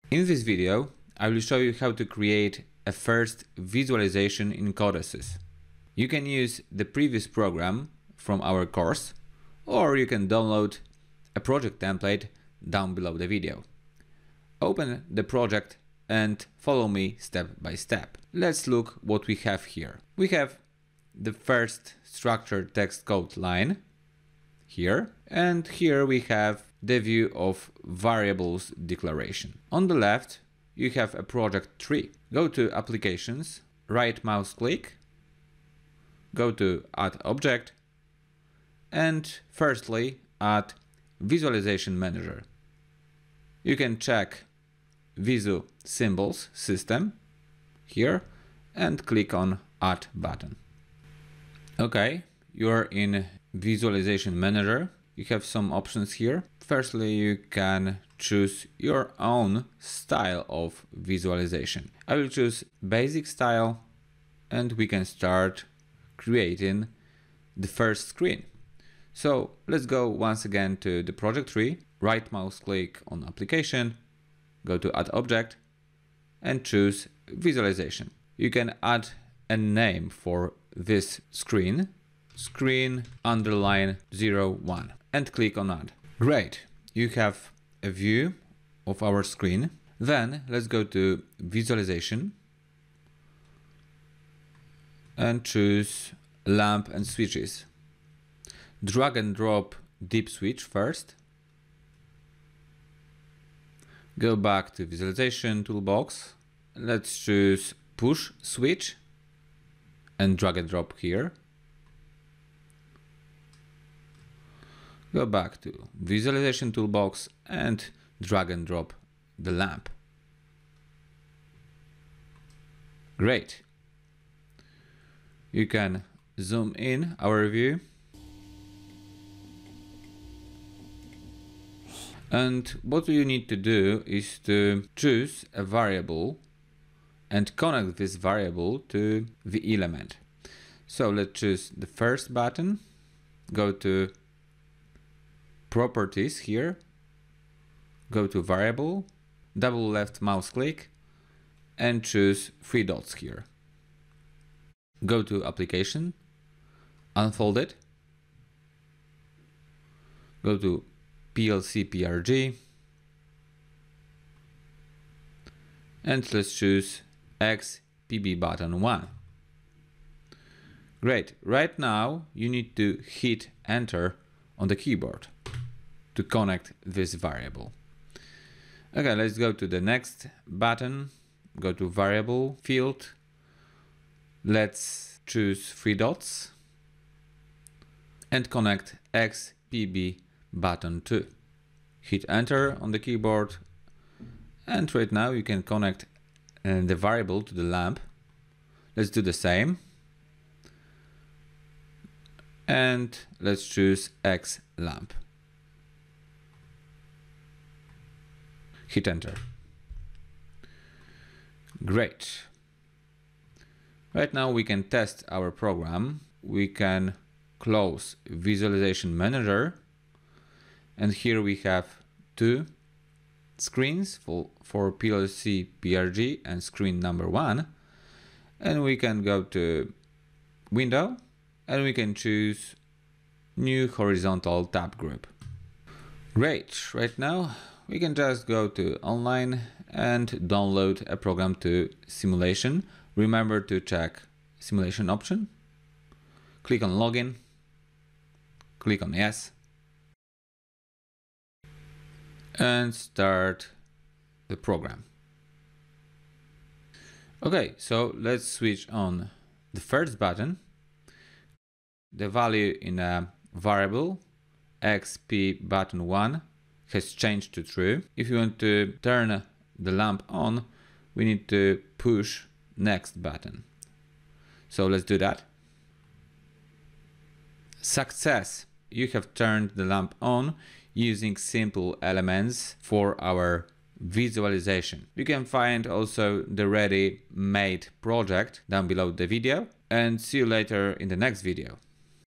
In this video, I will show you how to create a first visualization in Codesys. You can use the previous program from our course, or you can download a project template down below the video. Open the project and follow me step by step. Let's look what we have here. We have the first structured text code line here, and here we have the view of variables declaration. On the left, you have a project tree. Go to Applications, right mouse click, go to Add Object, and firstly add Visualization Manager. You can check Visu Symbols System here and click on Add button. Okay, you are in Visualization Manager. You have some options here. Firstly, you can choose your own style of visualization. I will choose basic style and we can start creating the first screen. So let's go once again to the project tree, right mouse click on application, go to add object and choose visualization. You can add a name for this screen, screen_01, and click on add. Great, you have a view of our screen. Then let's go to visualization and choose lamp and switches. Drag and drop deep switch first. Go back to visualization toolbox. Let's choose push switch and drag and drop here. Go back to visualization toolbox and drag and drop the lamp. Great. You can zoom in our view. And what you need to do is to choose a variable and connect this variable to the element. So let's choose the first button, go to Properties here, go to Variable, double left mouse click and choose 3 dots here. Go to Application, unfold it, go to PLC PRG and let's choose XPB button 1. Great, right now you need to hit enter on the keyboard to connect this variable. Okay, let's go to the next button, go to variable field, let's choose 3 dots and connect XPB button 2. Hit enter on the keyboard and right now you can connect the variable to the lamp. Let's do the same and let's choose X lamp. Hit enter. Great. Right now we can test our program. We can close Visualization Manager and here we have 2 screens for PLC PRG and screen number 1, and we can go to Window and we can choose New Horizontal Tab Group. Great, right now we can just go to Online and download a program to simulation. Remember to check simulation option, click on Login, click on Yes, and start the program. Okay, so let's switch on the first button. The value in a variable XP button 1 has changed to true. If you want to turn the lamp on, we need to push next button. So let's do that. Success! You have turned the lamp on using simple elements for our visualization. You can find also the ready-made project down below the video, and see you later in the next video.